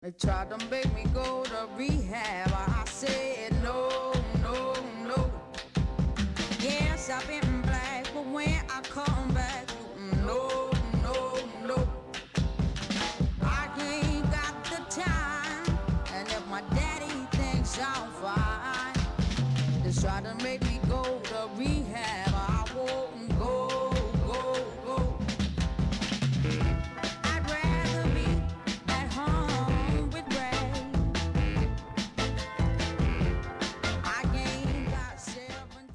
They tried to make me go to rehab. I said no, no, no. Yes, I've been black, but when I come back, no, no, no. I ain't got the time, and if my daddy thinks I'm fine, they try to make me go to rehab. I won't go. I'd rather be at home with Ray. I ain't got 17.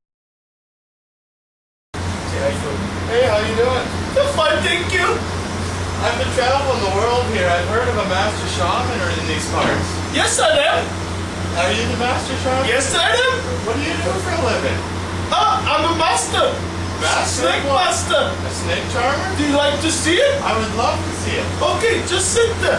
Hey, how you doing? Fine, thank you. I've been traveling the world here. I've heard of a master shaman in these parts. Yes, I am. Are you the master shaman? Yes, I am. What do you do for a living? I'm a master. Master? Snake What? master. A snake charmer? Do you like to see it? I would love to see it. Okay, just sit there.